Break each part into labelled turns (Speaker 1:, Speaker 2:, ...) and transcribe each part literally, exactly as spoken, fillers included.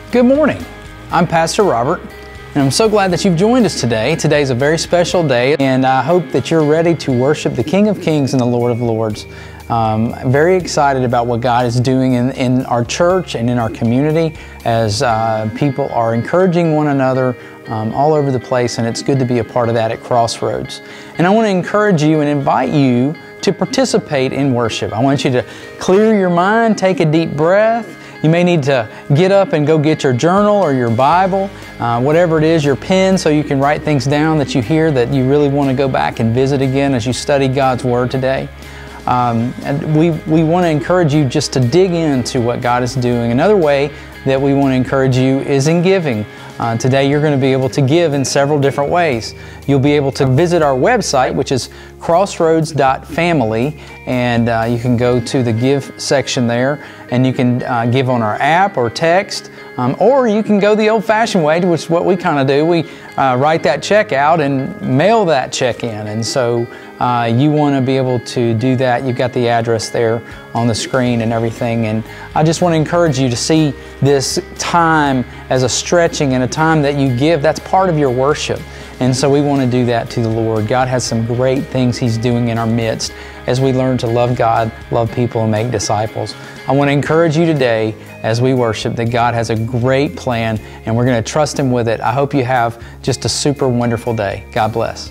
Speaker 1: Good morning. I'm Pastor Robert, and I'm so glad that you've joined us today. Today's a very special day, and I hope that you're ready to worship the King of Kings and the Lord of Lords. Um, I'm very excited about what God is doing in, in our church and in our community as uh, people are encouraging one another um, all over the place, and it's good to be a part of that at Crossroads. And I want to encourage you and invite you to participate in worship. I want you to clear your mind, take a deep breath. You may need to get up and go get your journal or your Bible, uh, whatever it is, your pen, so you can write things down that you hear that you really want to go back and visit again as you study God's Word today. Um, and we, we want to encourage you just to dig into what God is doing. Another way that we want to encourage you is in giving. Uh, today you're going to be able to give in several different ways. You'll be able to visit our website, which is crossroads dot family, and uh, you can go to the give section there, and you can uh, give on our app or text, um, or you can go the old-fashioned way, which is what we kind of do. We uh, write that check out and mail that check in, and so uh, you want to be able to do that. You've got the address there on the screen and everything, and I just want to encourage you to see this time as a stretching and a time that you give. That's part of your worship. And so we want to do that to the Lord. God has some great things He's doing in our midst as we learn to love God, love people, and make disciples. I want to encourage you today as we worship that God has a great plan and we're going to trust Him with it. I hope you have just a super wonderful day. God bless.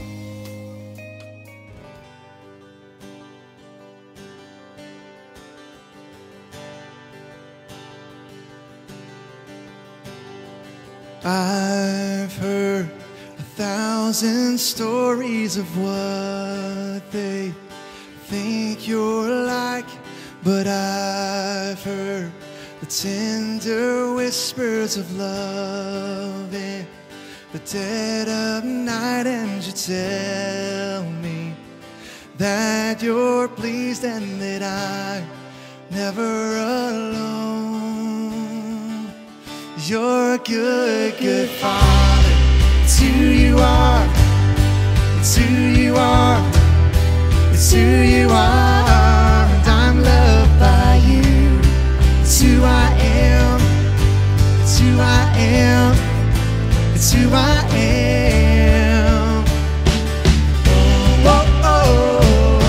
Speaker 2: I've heard a thousand stories of what they think you're like, but I've heard the tender whispers of love in the dead of night, and you tell me that you're pleased and that I'm never alone. You're a good, good Father. It's who you are. It's who you are. It's who you are. And I'm loved by you. It's who I am. It's who I am. It's who I am. Oh, oh, oh.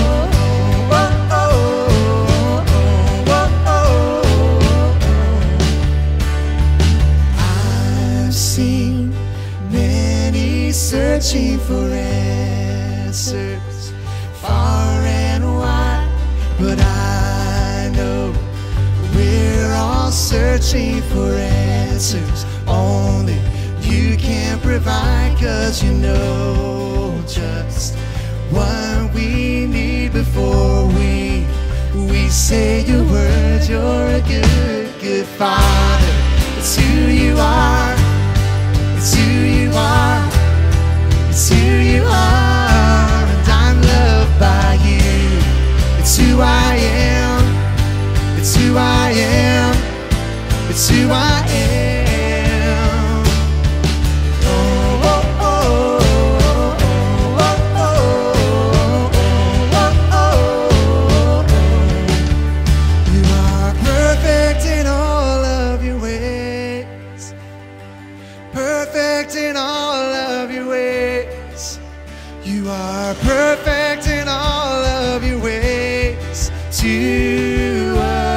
Speaker 2: Searching for answers far and wide, but I know we're all searching for answers only you can provide, 'cause you know just what we need before we we say your words. You're a good, good Father. It's who you are. It's who you are. It's who you are, and I'm loved by you. It's who I am. It's who I am. It's who I am. Oh, oh, oh, oh, oh, oh, oh, oh, oh. You are perfect in all of your ways. Perfect in all of your ways. You are perfect in all of your ways to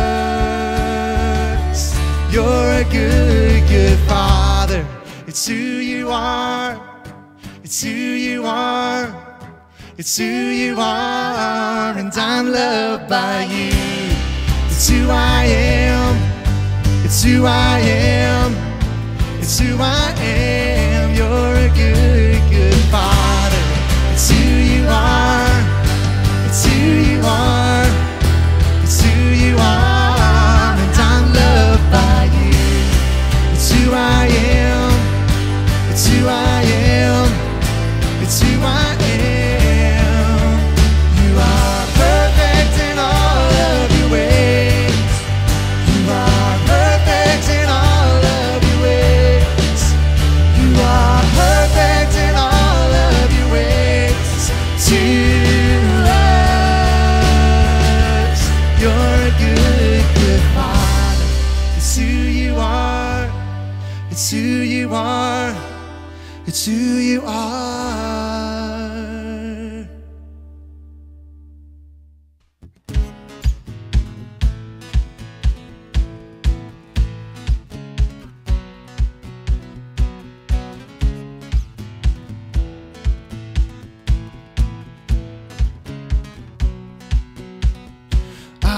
Speaker 2: us. You're a good, good Father. It's who you are. It's who you are. It's who you are. And I'm loved by you. It's who I am. It's who I am. It's who I am. You're a good, good Father. It's who you are. It's who you are. It's who you are. And I'm loved by you. It's who I am. It's who I am. It's who I am. You are perfect in all of your ways. You are perfect in all of your ways.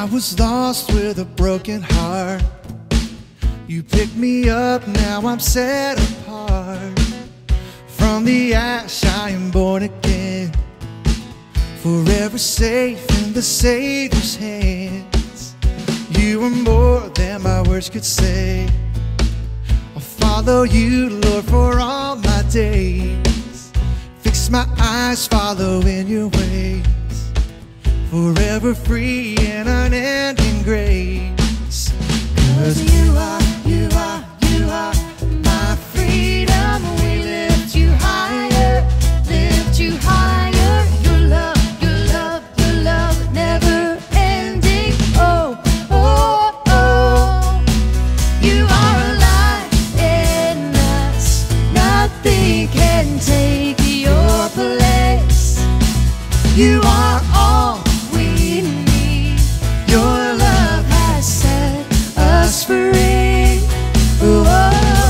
Speaker 2: I was lost with a broken heart. You picked me up, now I'm set apart. From the ash I am born again, forever safe in the Savior's hands. You are more than my words could say. I'll follow you, Lord, for all my days. Fix my eyes, follow in your ways. Forever free in unending grace. 'Cause you are, you are, you are my freedom. We lift you higher, lift you higher. Your love, your love, your love, never ending. Oh, oh, oh. You are alive in us. Nothing can take your place. You are all we need. Your love has set us free. Oh, oh,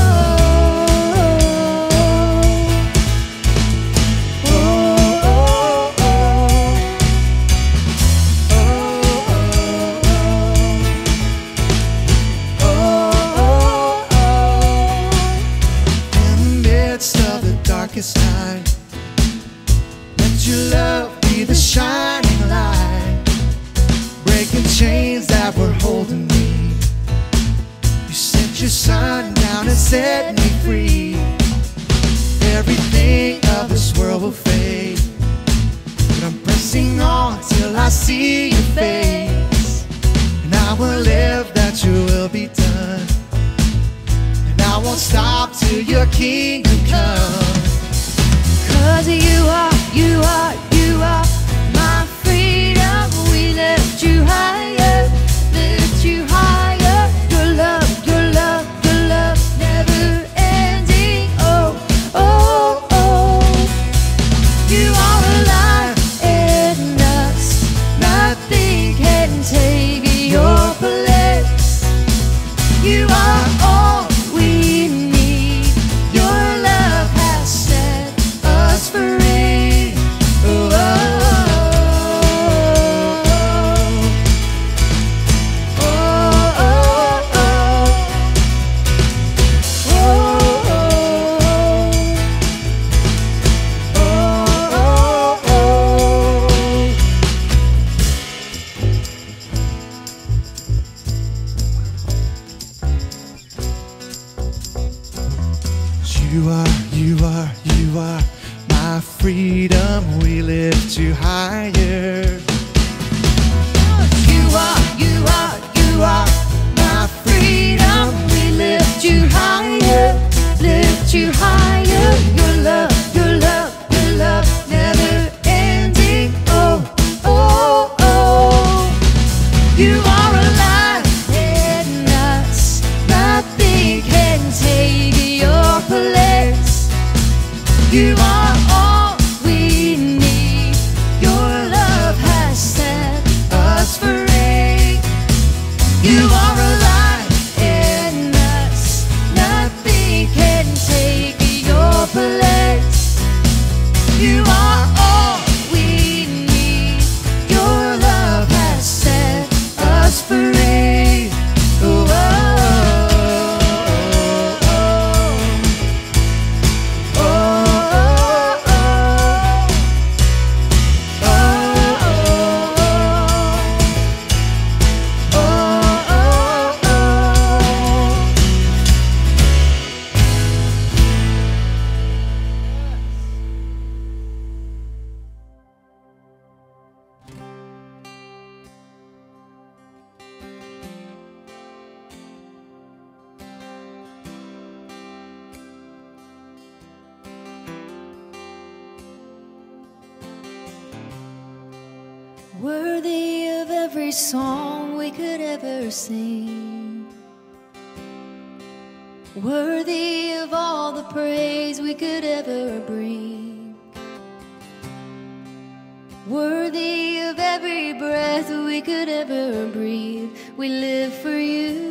Speaker 2: oh, oh, oh. In the midst of the darkest night, let your love be the shining light, breaking chains that were holding me. You sent your son down and set me free. Everything of this world will fade, but I'm pressing on till I see your face. And I will live that your will be done, and I won't stop till your kingdom comes. 'Cause you are, you are, you are my freedom. We lift you higher, lift you higher. Your love, your love, your love, never ending. Oh, oh, oh. You are alive in us. Nothing can take your place. You are all we need. Your love has set us free. Oh, oh, oh, oh, oh, oh, oh, oh, oh. You are, you are, you are my freedom. We lift you higher. You are, you are, you are my freedom. We lift you higher, lift you higher. Your love, your love, your love, never ending. Oh, oh, oh. You are alive in us. Nothing can take your place. You are all we need. Your love has set us free. You are alive in us. Nothing can take your place. You are all we need. Your love has set us free. Oh, oh, worthy of every song we could ever sing, worthy of all the praise we could ever bring, worthy of every breath we could ever breathe. We live for you.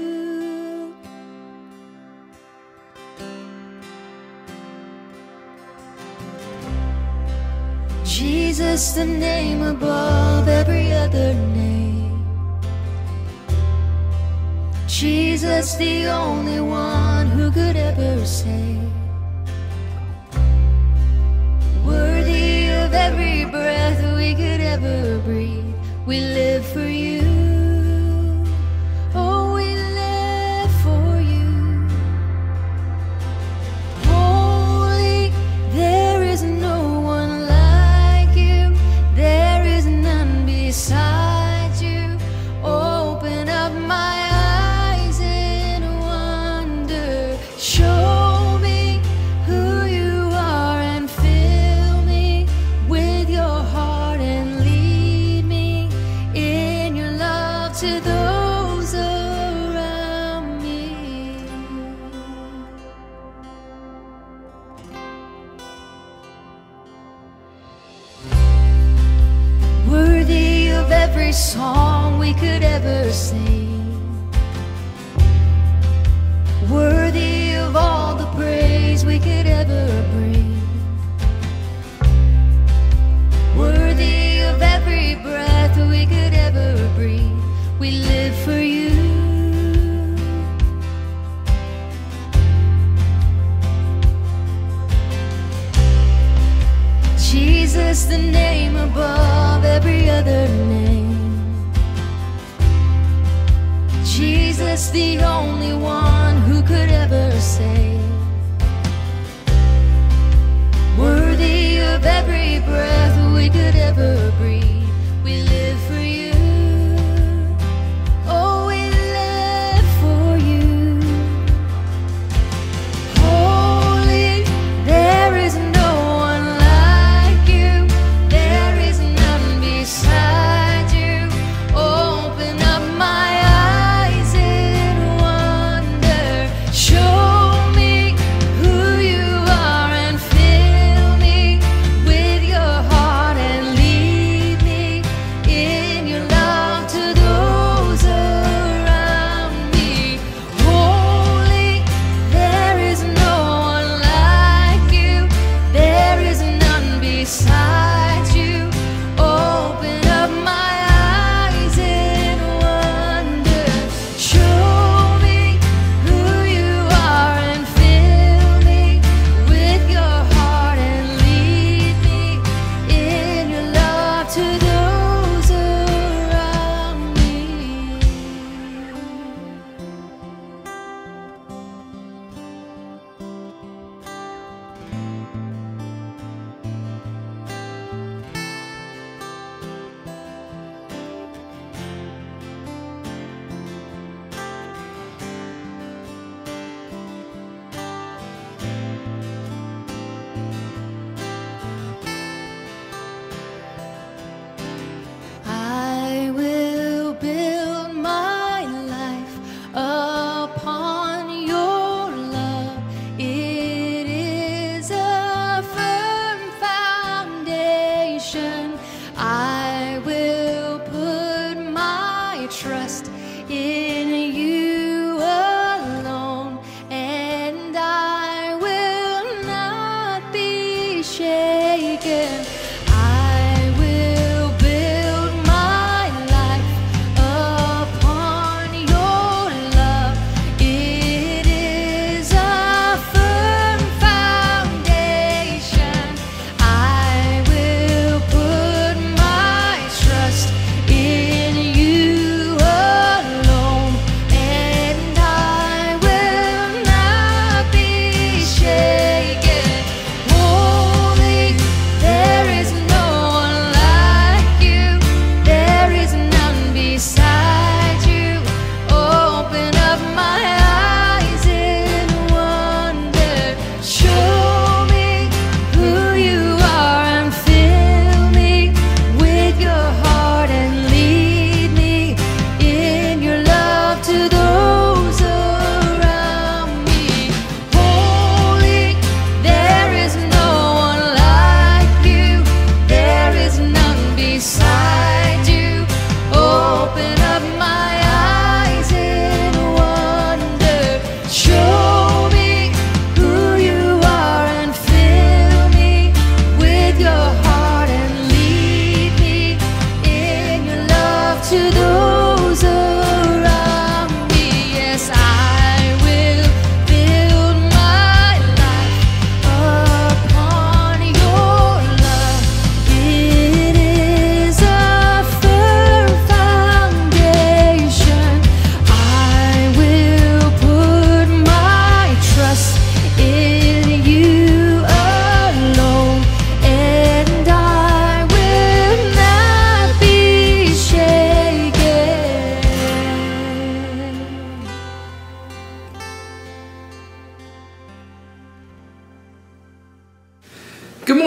Speaker 2: Jesus, the name above every other name.
Speaker 3: Jesus, the only one who could ever save. Worthy of every breath we could ever breathe, we live for you. Oh, we live for you. Holy, there is no one like you. There is none beside you. Open up my eyes in wonder. Show me who you are and fill me with your heart and lead me in your love to those around me. Worthy of every song we could ever sing. Worthy of all the praise we could ever bring. Worthy of every breath we could ever breathe, we live for you. Jesus, the name above every other name. Jesus, the only one who could ever save. Worthy of every breath we could ever breathe, we live for you. Oh, we live for you. Holy, there is no one like you. There is none beside you. Open up my eyes in wonder. Show me who you are and fill me with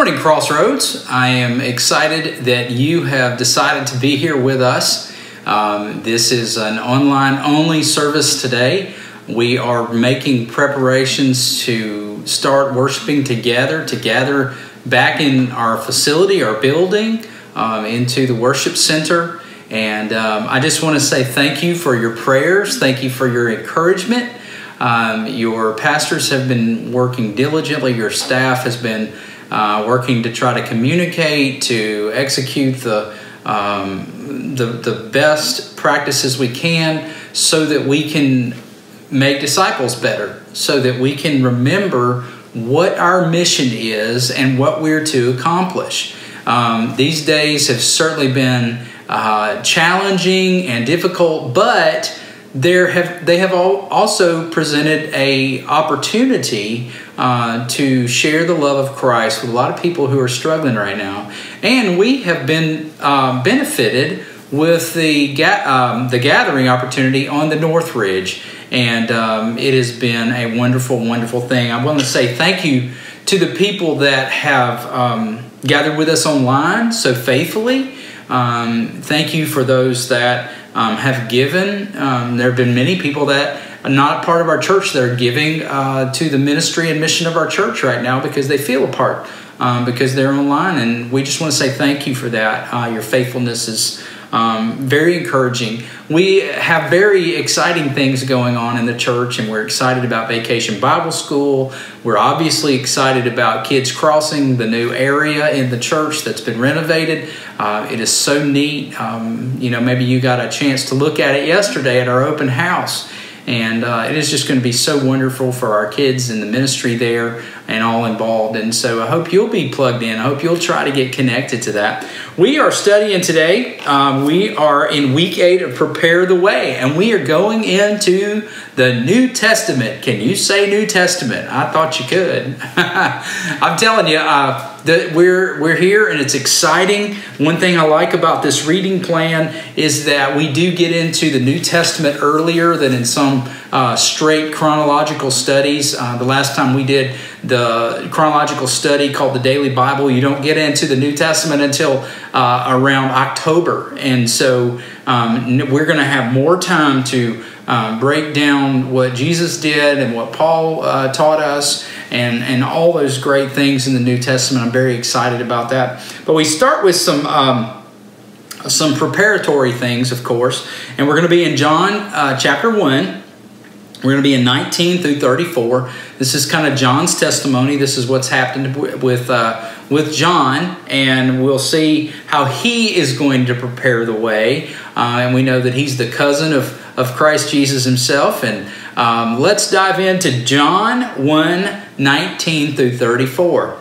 Speaker 1: morning, Crossroads. I am excited that you have decided to be here with us. Um, this is an online-only service today. We are making preparations to start worshiping together, to gather back in our facility, our building, um, into the worship center. And um, I just want to say thank you for your prayers. Thank you for your encouragement. Um, your pastors have been working diligently. Your staff has been Uh, working to try to communicate, to execute the, um, the the best practices we can so that we can make disciples better, so that we can remember what our mission is and what we're to accomplish. Um, these days have certainly been uh, challenging and difficult, but there have they have all also presented a opportunity Uh, to share the love of Christ with a lot of people who are struggling right now. And we have been uh, benefited with the ga um, the gathering opportunity on the North Ridge. And um, it has been a wonderful, wonderful thing. I want to say thank you to the people that have um, gathered with us online so faithfully. Um, thank you for those that um, have given. Um, there have been many people that not part of our church that are giving uh, to the ministry and mission of our church right now because they feel a part, um, because they're online. And we just want to say thank you for that. Uh, your faithfulness is um, very encouraging. We have very exciting things going on in the church, and we're excited about Vacation Bible School. We're obviously excited about Kids Crossing, the new area in the church that's been renovated. Uh, it is so neat. Um, you know, maybe you got a chance to look at it yesterday at our open house. And uh, it is just going to be so wonderful for our kids and the ministry there and all involved. And so I hope you'll be plugged in. I hope you'll try to get connected to that. We are studying today. Um, we are in week eight of Prepare the Way. And we are going into the New Testament. Can you say New Testament? I thought you could. I'm telling you, uh, that we're, we're here and it's exciting. One thing I like about this reading plan is that we do get into the New Testament earlier than in some uh, straight chronological studies. Uh, the last time we did the chronological study called the Daily Bible, you don't get into the New Testament until uh, around October. And so um, we're going to have more time to uh, break down what Jesus did and what Paul uh, taught us and, and all those great things in the New Testament. I'm very excited about that. But we start with some um, some preparatory things, of course. And we're going to be in John uh, chapter one. We're going to be in nineteen through thirty-four. This is kind of John's testimony. This is what's happened with uh, with John, and we'll see how he is going to prepare the way. Uh, and we know that he's the cousin of of Christ Jesus himself. And um, let's dive into John one nineteen through thirty-four.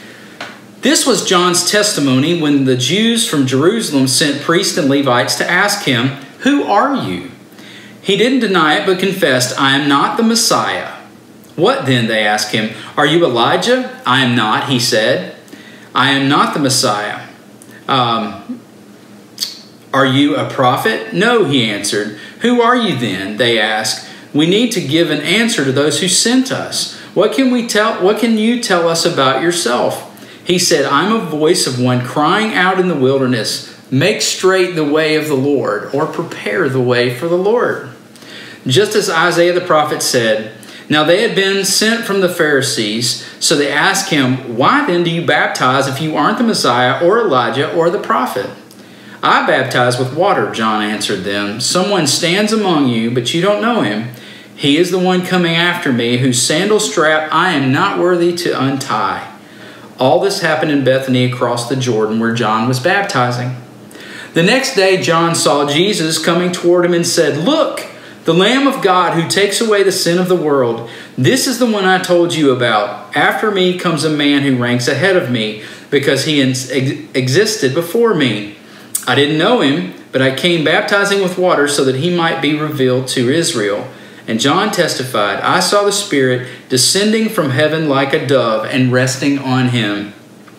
Speaker 1: This was John's testimony when the Jews from Jerusalem sent priests and Levites to ask him, "Who are you?" He didn't deny it, but confessed, "I am not the Messiah." "What then?" they asked him. "Are you Elijah?" "I am not," he said. "I am not the Messiah." Um, "Are you a prophet?" "No," he answered. "Who are you then?" they asked. "We need to give an answer to those who sent us. What can we tell? What can you tell us about yourself?" He said, "I'm a voice of one crying out in the wilderness, 'Make straight the way of the Lord,' or 'prepare the way for the Lord.'" Just as Isaiah the prophet said. Now they had been sent from the Pharisees, so they asked him, "Why then do you baptize if you aren't the Messiah or Elijah or the prophet?" "I baptize with water," John answered them. "Someone stands among you, but you don't know him. He is the one coming after me, whose sandal strap I am not worthy to untie." All this happened in Bethany across the Jordan where John was baptizing. The next day John saw Jesus coming toward him and said, "Look, the Lamb of God who takes away the sin of the world. This is the one I told you about. After me comes a man who ranks ahead of me because he ex existed before me. I didn't know him, but I came baptizing with water so that he might be revealed to Israel." And John testified, "I saw the Spirit descending from heaven like a dove and resting on him.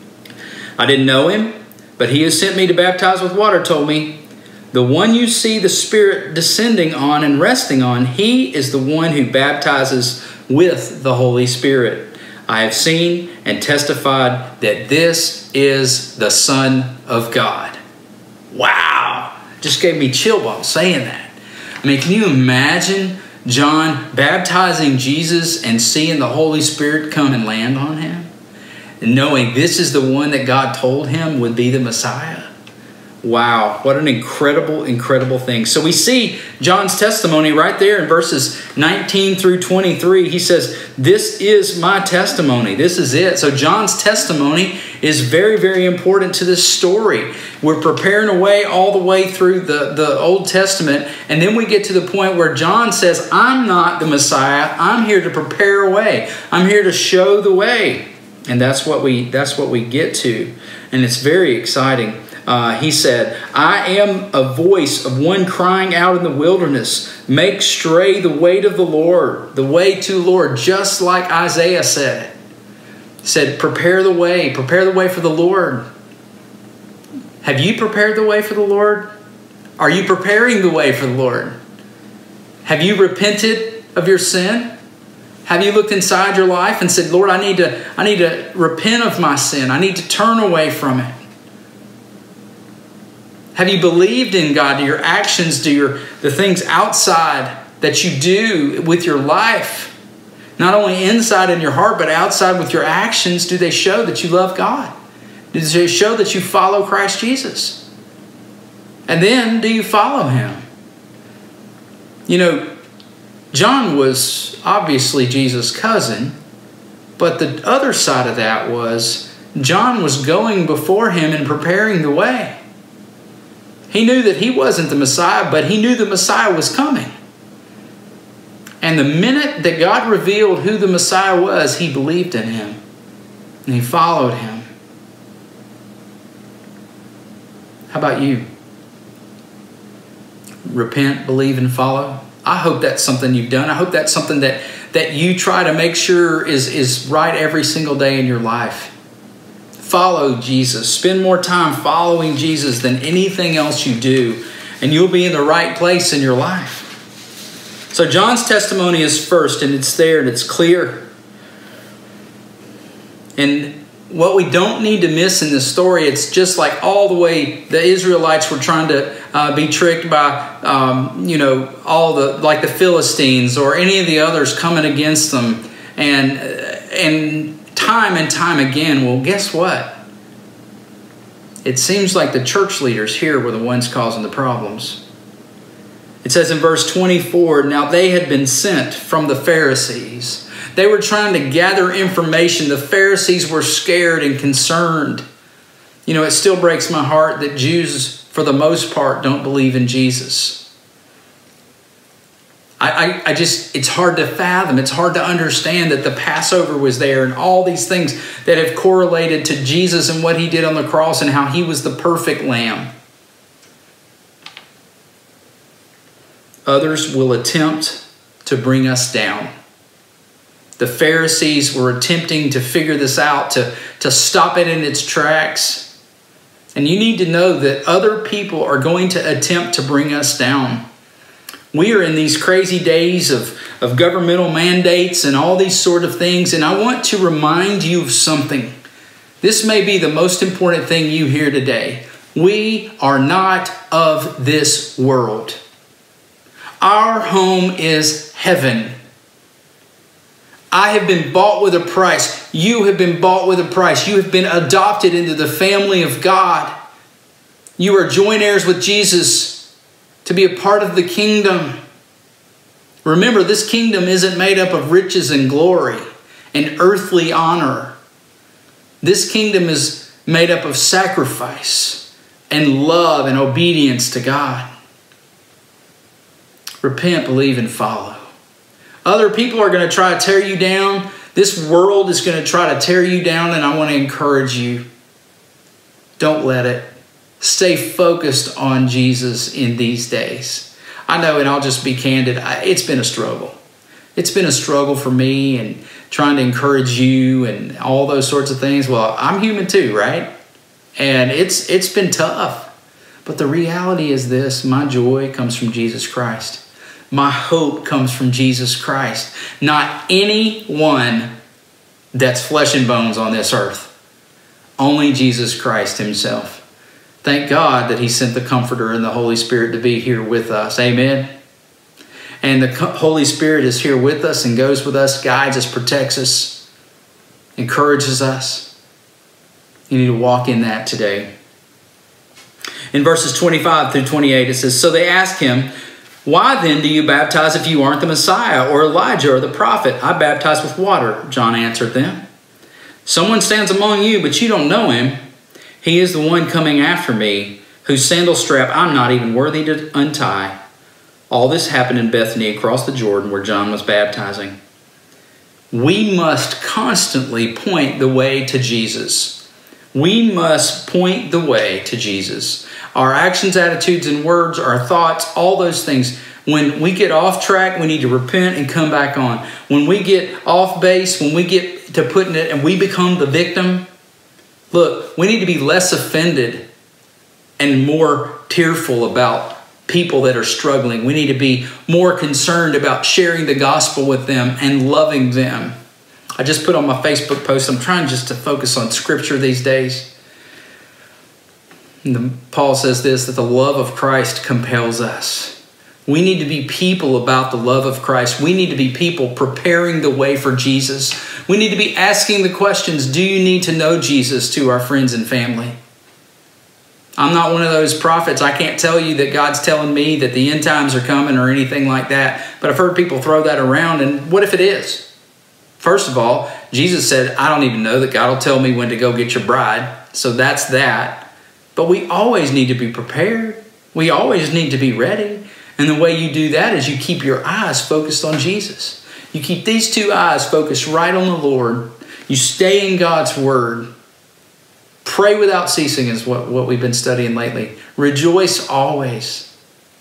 Speaker 1: I didn't know him, but he who sent me to baptize with water told me, 'The one you see the Spirit descending on and resting on, he is the one who baptizes with the Holy Spirit.' I have seen and testified that this is the Son of God. Wow. Just gave me chill bumps saying that. I mean, can you imagine John baptizing Jesus and seeing the Holy Spirit come and land on him? And knowing this is the one that God told him would be the Messiah. Wow, what an incredible, incredible thing. So we see John's testimony right there in verses nineteen through twenty-three. He says, this is my testimony. This is it. So John's testimony is very, very important to this story. We're preparing a way all the way through the, the Old Testament. And then we get to the point where John says, I'm not the Messiah. I'm here to prepare a way. I'm here to show the way. And that's what we, that's what we get to. And it's very exciting. Uh, he said, I am a voice of one crying out in the wilderness, make straight the way of the Lord, the way to the Lord, just like Isaiah said. He said, prepare the way, prepare the way for the Lord. Have you prepared the way for the Lord? Are you preparing the way for the Lord? Have you repented of your sin? Have you looked inside your life and said, Lord, I need to, I need to repent of my sin. I need to turn away from it. Have you believed in God? Do your actions, do your the things outside that you do with your life, not only inside in your heart, but outside with your actions, do they show that you love God? Do they show that you follow Christ Jesus? And then, do you follow Him? You know, John was obviously Jesus' cousin, but the other side of that was John was going before him and preparing the way. He knew that he wasn't the Messiah, but he knew the Messiah was coming. And the minute that God revealed who the Messiah was, he believed in Him. And he followed Him. How about you? Repent, believe, and follow? I hope that's something you've done. I hope that's something that, that you try to make sure is, is right every single day in your life. Follow Jesus. Spend more time following Jesus than anything else you do, and you'll be in the right place in your life. So John's testimony is first, and it's there, and it's clear. And what we don't need to miss in this story, it's just like all the way the Israelites were trying to uh, be tricked by, um, you know, all the, like the Philistines or any of the others coming against them. And, and time and time again, well, guess what? It seems like the church leaders here were the ones causing the problems. It says in verse twenty-four, now they had been sent from the Pharisees. They were trying to gather information. The Pharisees were scared and concerned. You know, it still breaks my heart that Jews, for the most part, don't believe in Jesus. I, I, I just, it's hard to fathom. It's hard to understand that the Passover was there and all these things that have correlated to Jesus and what He did on the cross and how He was the perfect lamb. Others will attempt to bring us down. The Pharisees were attempting to figure this out, to, to stop it in its tracks. And you need to know that other people are going to attempt to bring us down. We are in these crazy days of, of governmental mandates and all these sort of things. And I want to remind you of something. This may be the most important thing you hear today. We are not of this world. Our home is heaven. I have been bought with a price. You have been bought with a price. You have been adopted into the family of God. You are joint heirs with Jesus to be a part of the kingdom. Remember, this kingdom isn't made up of riches and glory and earthly honor. This kingdom is made up of sacrifice and love and obedience to God. Repent, believe, and follow. Other people are going to try to tear you down. This world is going to try to tear you down, and I want to encourage you. Don't let it. Stay focused on Jesus in these days. I know, and I'll just be candid, it's been a struggle. It's been a struggle for me and trying to encourage you and all those sorts of things. Well, I'm human too, right? And it's it's been tough. But the reality is this, my joy comes from Jesus Christ. My hope comes from Jesus Christ. Not anyone that's flesh and bones on this earth. Only Jesus Christ himself. Thank God that he sent the Comforter and the Holy Spirit to be here with us. Amen. And the Holy Spirit is here with us and goes with us, guides us, protects us, encourages us. You need to walk in that today. In verses twenty-five through twenty-eight, it says, so they asked him, why then do you baptize if you aren't the Messiah or Elijah or the prophet? I baptize with water, John answered them. Someone stands among you, but you don't know him. He is the one coming after me, whose sandal strap I'm not even worthy to untie. All this happened in Bethany across the Jordan where John was baptizing. We must constantly point the way to Jesus. We must point the way to Jesus. Our actions, attitudes, and words, our thoughts, all those things. When we get off track, we need to repent and come back on. When we get off base, when we get to putting it and we become the victim, look, we need to be less offended and more tearful about people that are struggling. We need to be more concerned about sharing the gospel with them and loving them. I just put on my Facebook post, I'm trying just to focus on scripture these days. And the, Paul says this, that the love of Christ compels us. We need to be people about the love of Christ. We need to be people preparing the way for Jesus. We need to be asking the questions, do you need to know Jesus, to our friends and family? I'm not one of those prophets. I can't tell you that God's telling me that the end times are coming or anything like that. But I've heard people throw that around. And what if it is? First of all, Jesus said, I don't even know that God will tell me when to go get your bride. So that's that. But we always need to be prepared. We always need to be ready. And the way you do that is you keep your eyes focused on Jesus. You keep these two eyes focused right on the Lord. You stay in God's word. Pray without ceasing is what, what we've been studying lately. Rejoice always.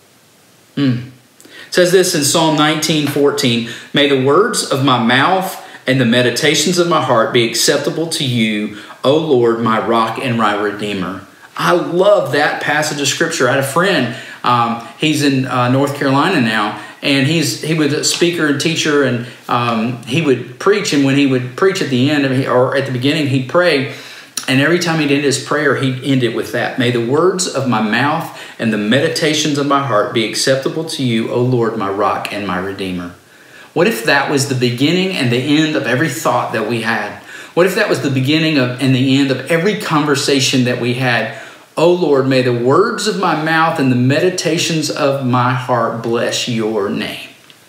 Speaker 1: Mm. It says this in Psalm nineteen fourteen. May the words of my mouth and the meditations of my heart be acceptable to you, O Lord, my rock and my redeemer. I love that passage of scripture. I had a friend. Um, he's in uh, North Carolina now. And he's he was a speaker and teacher. And um, he would preach. And when he would preach at the end or at the beginning, he'd pray. And every time he'd end his prayer, he'd end it with that. May the words of my mouth and the meditations of my heart be acceptable to you, O Lord, my rock and my redeemer. What if that was the beginning and the end of every thought that we had? What if that was the beginning of and the end of every conversation that we had? O Lord, may the words of my mouth and the meditations of my heart bless your name.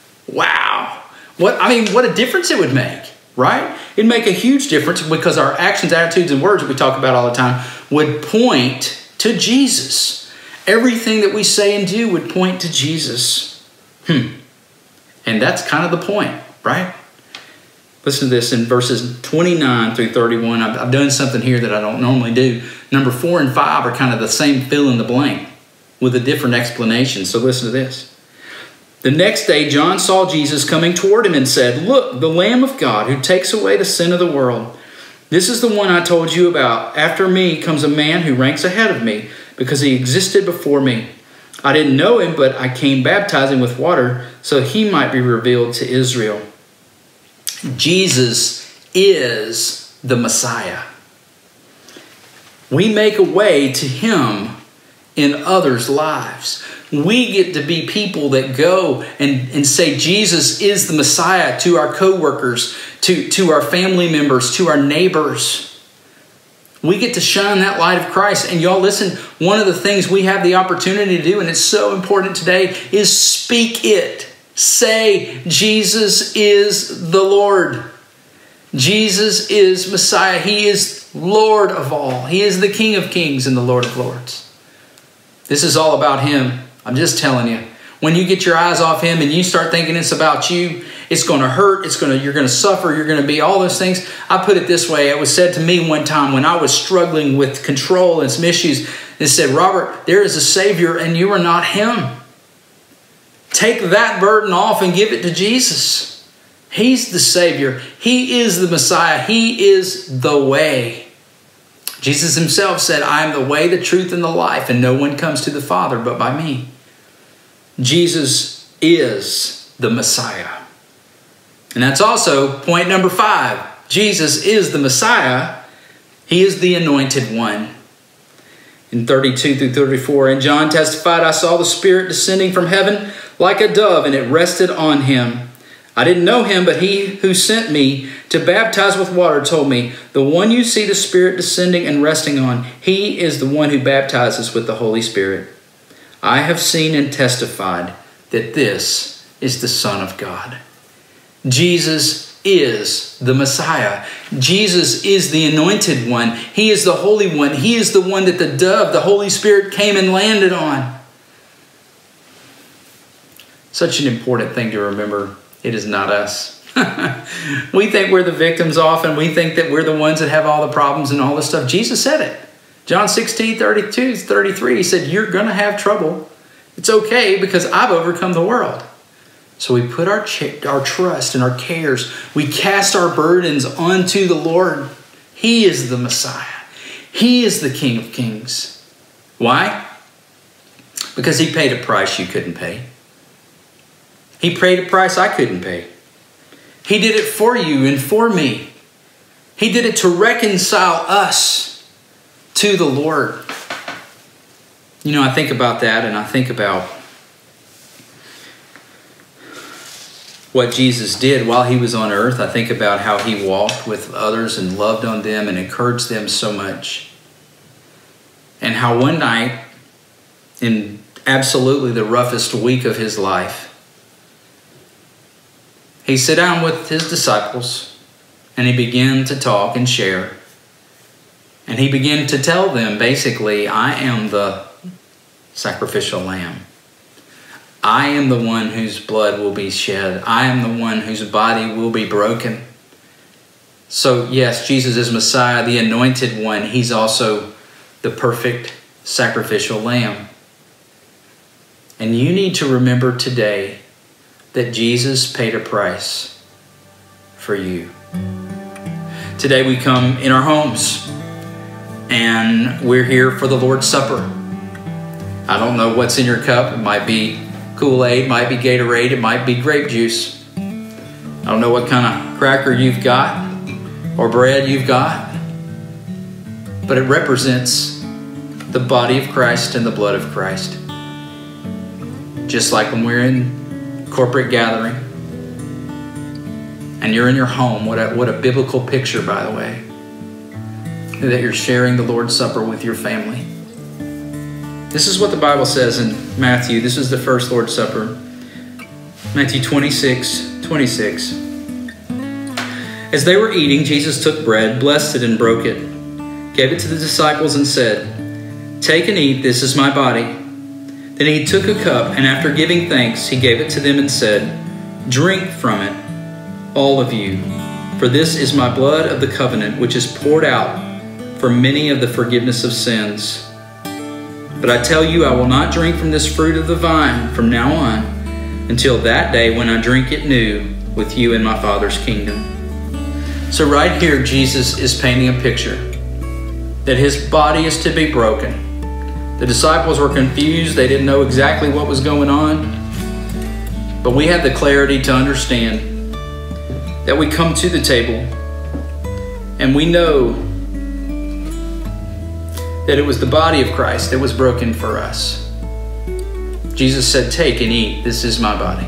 Speaker 1: Wow. What I mean, what a difference it would make, right? It'd make a huge difference because our actions, attitudes, and words that we talk about all the time would point to Jesus. Everything that we say and do would point to Jesus. Hmm. And that's kind of the point, right? Listen to this in verses twenty-nine through thirty-one. I've, I've done something here that I don't normally do. Number four and five are kind of the same fill in the blank with a different explanation. So listen to this. The next day, John saw Jesus coming toward him and said, look, the Lamb of God who takes away the sin of the world. This is the one I told you about. After me comes a man who ranks ahead of me because he existed before me. I didn't know him, but I came baptizing with water so he might be revealed to Israel. Jesus is the Messiah. We make a way to him in others' lives. We get to be people that go and, and say Jesus is the Messiah to our co-workers, to, to our family members, to our neighbors. We get to shine that light of Christ. And y'all listen, one of the things we have the opportunity to do, and it's so important today, is speak it. Say, Jesus is the Lord. Jesus is Messiah. He is Lord of all. He is the King of kings and the Lord of lords. This is all about him. I'm just telling you. When you get your eyes off him and you start thinking it's about you, it's going to hurt. It's going to, you're going to suffer. You're going to be all those things. I put it this way. It was said to me one time when I was struggling with control and some issues. It said, Robert, there is a Savior and you are not him. Take that burden off and give it to Jesus. He's the Savior. He is the Messiah. He is the way. Jesus himself said, I am the way, the truth, and the life, and no one comes to the Father but by me. Jesus is the Messiah. And that's also point number five. Jesus is the Messiah. He is the anointed one. In thirty-two through thirty-four, and John testified, I saw the Spirit descending from heaven like a dove, and it rested on him. I didn't know him, but he who sent me to baptize with water told me, the one you see the Spirit descending and resting on, he is the one who baptizes with the Holy Spirit. I have seen and testified that this is the Son of God. Jesus is the Messiah. Jesus is the anointed one. He is the Holy One. He is the one that the dove, the Holy Spirit, came and landed on. Such an important thing to remember. It is not us. We think we're the victims often. We think that we're the ones that have all the problems and all this stuff. Jesus said it. John sixteen, thirty-two, thirty-three, he said, you're going to have trouble. It's okay because I've overcome the world. So we put our, our trust and our cares, we cast our burdens onto the Lord. He is the Messiah. He is the King of Kings. Why? Because he paid a price you couldn't pay. He paid a price I couldn't pay. He did it for you and for me. He did it to reconcile us to the Lord. You know, I think about that, and I think about what Jesus did while he was on earth. I think about how he walked with others and loved on them and encouraged them so much. And how one night, in absolutely the roughest week of his life, he sat down with his disciples and he began to talk and share. And he began to tell them, basically, I am the sacrificial lamb. I am the one whose blood will be shed. I am the one whose body will be broken. So yes, Jesus is Messiah, the anointed one. He's also the perfect sacrificial lamb. And you need to remember today that Jesus paid a price for you. Today we come in our homes and we're here for the Lord's Supper. I don't know what's in your cup. It might be Kool-Aid, might be Gatorade, it might be grape juice. I don't know what kind of cracker you've got or bread you've got, but it represents the body of Christ and the blood of Christ. Just like when we're in corporate gathering and you're in your home, what a, what a biblical picture, by the way, that you're sharing the Lord's Supper with your family. This is what the Bible says in Matthew. This is the first Lord's Supper. Matthew twenty-six, twenty-six. As they were eating, Jesus took bread, blessed it and broke it, gave it to the disciples and said, take and eat, this is my body. Then he took a cup, and after giving thanks, he gave it to them and said, drink from it, all of you, for this is my blood of the covenant, which is poured out for many of the forgiveness of sins. But I tell you, I will not drink from this fruit of the vine from now on until that day when I drink it new with you in my Father's kingdom. So right here, Jesus is painting a picture that his body is to be broken. The disciples were confused. They didn't know exactly what was going on. But we have the clarity to understand that we come to the table and we know that it was the body of Christ that was broken for us. Jesus said, take and eat. This is my body.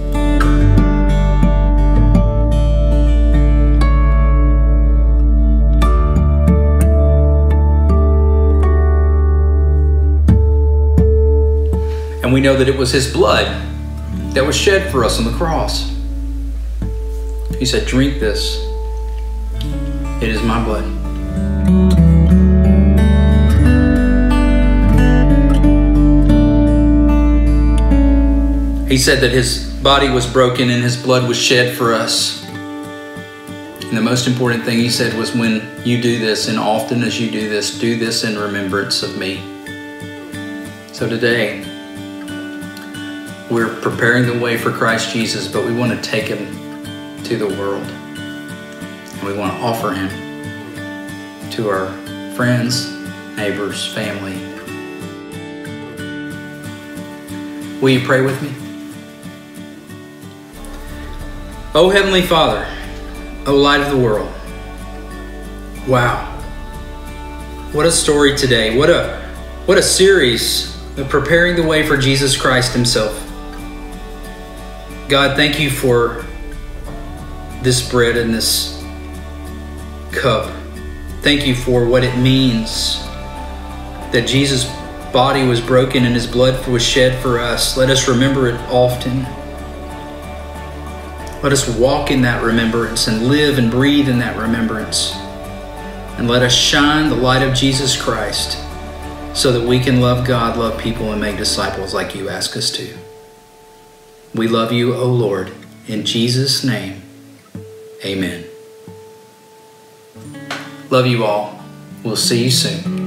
Speaker 1: And we know that it was his blood that was shed for us on the cross. He said, drink this. It is my blood. He said that his body was broken and his blood was shed for us. And the most important thing he said was, when you do this, and often as you do this, do this in remembrance of me. So today, we're preparing the way for Christ Jesus, but we want to take him to the world. And we want to offer him to our friends, neighbors, family. Will you pray with me? Oh, Heavenly Father, O light of the world, Wow. What a story today. What a what a series of preparing the way for Jesus Christ himself. God, thank you for this bread and this cup. Thank you for what it means that Jesus' body was broken and his blood was shed for us. Let us remember it often. Let us walk in that remembrance and live and breathe in that remembrance. And let us shine the light of Jesus Christ so that we can love God, love people, and make disciples like you ask us to. We love you, O Lord. In Jesus' name, amen. Love you all. We'll see you soon.